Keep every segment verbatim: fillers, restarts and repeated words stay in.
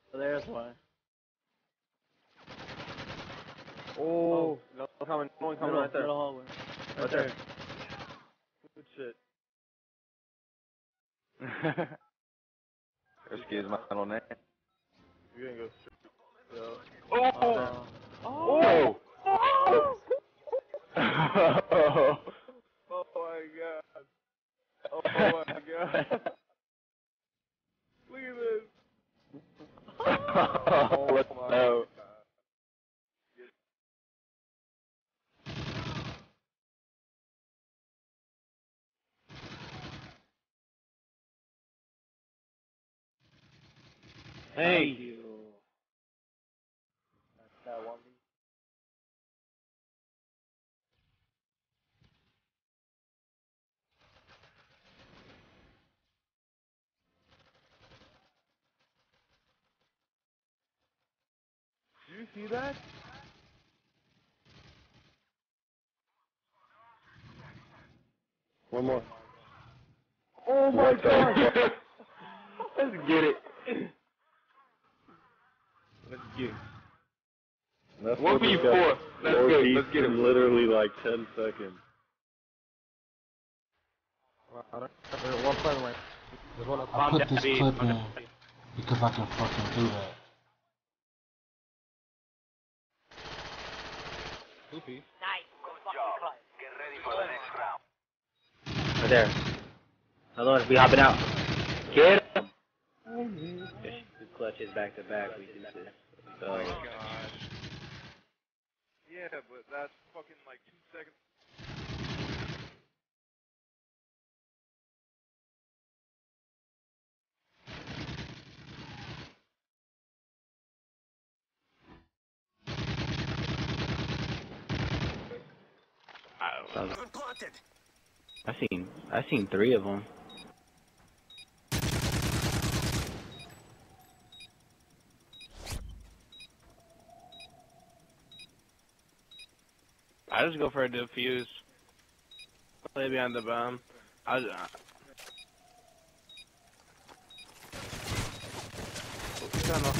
So there's one. Oh, no one coming, no one coming Middle, right there. middle hallway. Right, Right there. there. Good shit. Excuse my little name. You're gonna go straight. Yo. Oh! Oh! Oh! Oh! Oh my god. Oh my god. Look at this. Oh my god. Thank you. That's that one. Do you see that? One more. Oh my god! Let's get it. Let's get it. That's One what v we four. got. Let's Four get it. beats Let's get it. in literally like ten seconds. There's one front right. There's one up I top. put this clip in because I can fucking do that. Poopy. Right there. Another one's be hopping out. Get him! The clutches back to back. We do this. So. Oh my god. Yeah, but that's fucking like two seconds. I seen, I seen three of them. I just go for a defuse. Play behind the bomb. I was, uh, tunnel.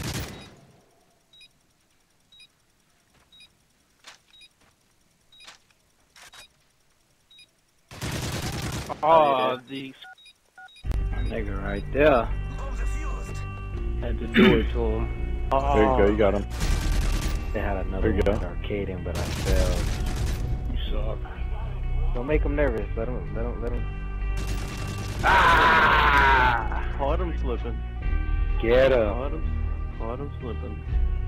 Oh, the Nigga right there. Had to do it to him. Oh. There you go, you got him. They had another There you one go. arcading, but I failed. you suck. Don't make him nervous. Let him, let him, let him. Ah! Caught him slipping. Get him. Caught him, caught him slipping.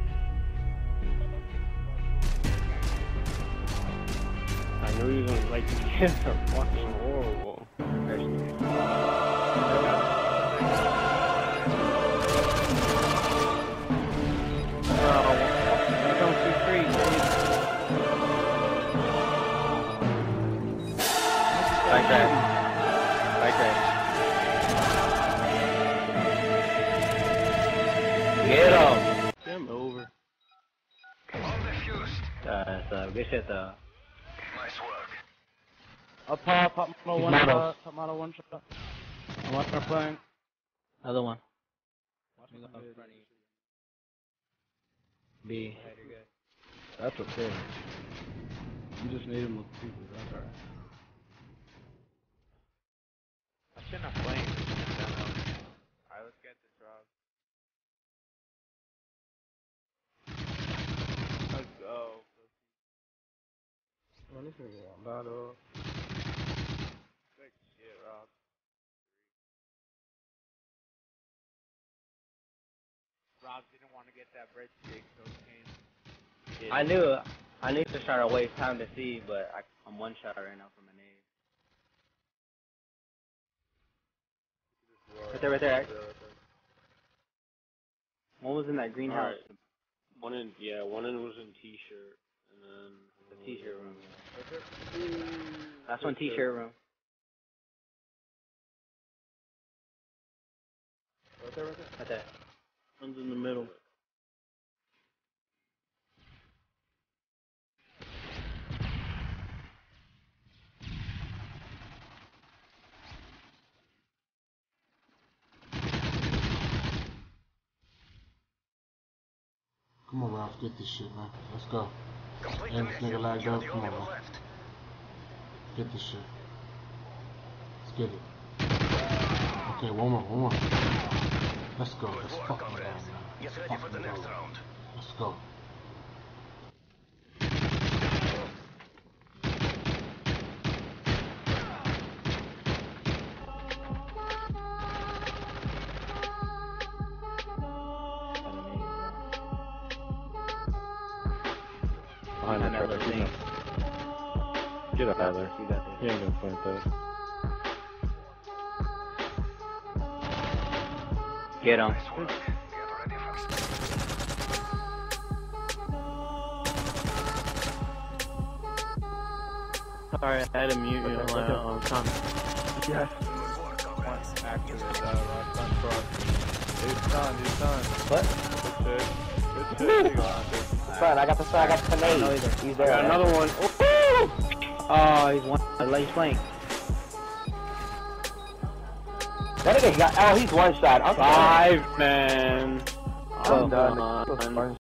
I knew he was gonna like these kids are fucking horrible. Like that. Like that. Get him. Game over. Uh, so good shit though. Up top, top model one Models. shot, top model one shot. One are playing. Another one. Watch me go in front of you. B. That's okay. You just made him look stupid, that's alright. I shouldn't have played. Alright, let's get this, Rob. Let's go. Man, this nigga want that up. Good shit, Rob. Rob didn't want to get that breadstick, so he came. I knew I knew to try to waste time to see, but I, I'm one shot right now from a nade. Right there, right there. One was in that greenhouse. Alright. One in, yeah, one in was in t-shirt, and then The t-shirt room. That's one t-shirt room. Right there, right there. Right there. one's in the middle. Come on, Ralph, get this shit, man. Let's go. And this nigga lagged up. Come on, man. Get this shit. Let's get it. Okay, one more, one more. Let's go. Let's fucking go, man. Let's fucking go. Let's go. Behind And the that truck. little thing. Get out of there. You got this. He ain't gonna plant that. Get him. Sorry, I had to mute you. Okay, I'm okay. on time. Yes. After this, uh, last time cross. It's done, it's done. What? Good shit. Good shit. You go out there. Son, I got the son, I got the I don't know grenade. either. He's I there. got another one. Oh, oh he's one. He's playing. That nigga got, oh, he's one shot. I'm Five, man. I'm I'm done. done. One